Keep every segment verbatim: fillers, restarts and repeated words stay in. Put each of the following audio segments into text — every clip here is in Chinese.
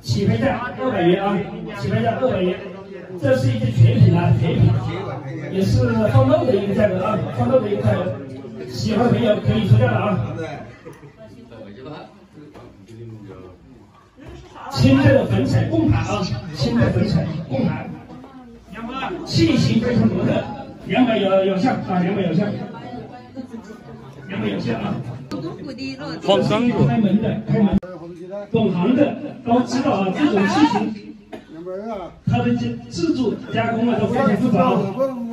起拍价二百元啊，起拍价二百元。这是一件全品啊，全品，也是放肉的一个价格啊，放肉的一个价格。喜欢的朋友可以出价了啊。清代的粉彩贡盘啊，清代粉彩贡盘，器型非常独特，两百有有效啊，两百有效，两百有效啊。好刚果。开门的，开门，懂行的都知道啊，这种器型。它的自自主加工啊都非常复杂啊。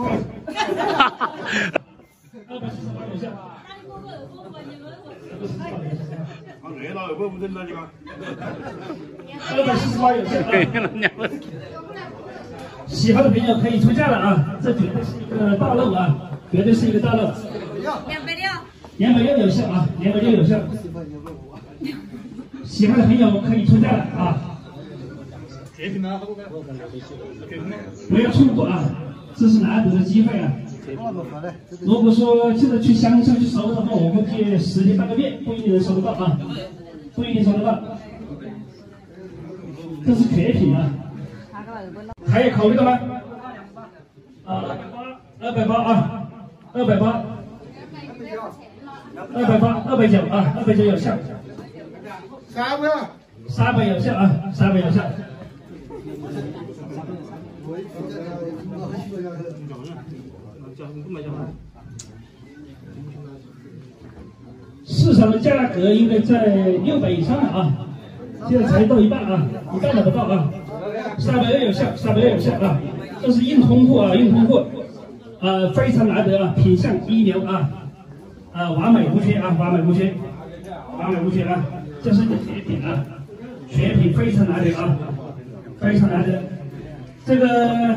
二百四十八有效。热闹又不不整了，你看。二百四十八有效。喜欢的朋友可以出价了啊！这绝对是一个大肉啊，绝对是一个大肉。两百六。两百六有效啊，两百六有效。喜欢的朋友可以出价了啊！不要错过啊，这是难得的机会啊！如果说现在去乡下去收的话，我估计十天半个月不一定能收得到啊，不一定收得到。这是绝品啊！还有考虑的吗？啊，二百八啊，二百八，二百八，二百九啊，二百九有效。三百，三百有效啊，三百有效。市场的价格应该在六百以上了啊，现在才到一半啊，一半都不到啊。三百六有效，三百六有效啊，这是硬通货啊，硬通货，呃，非常难得啊，品相一流啊，呃，完美无缺啊，完美无缺，完美无缺啊，这是一个绝品啊，绝品非常难得啊，非常难得，这个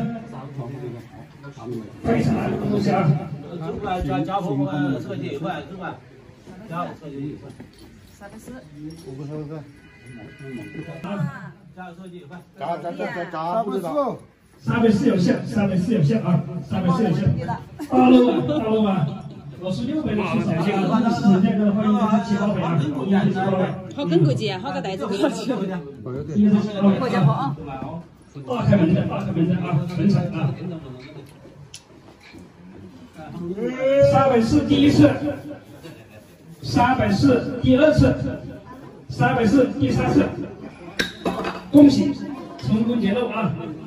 非常难得的东西啊。加加坡呃设计一块是吧？加设计一块。三百四。我不说个。啊。加设计一块。加加加加加不知道。三百四有效，三百四有效啊，三百四有效。大肉啊，大肉啊！我是六百的市场价，但是市场价格的话应该是七八百啊，应该是七八百。好更国际啊，好个袋子过去。应该是七八百。国家货。大开门的，大开门的啊，粉彩啊。三百四第一次，三百四第二次，三百四第三次，恭喜成功解漏啊！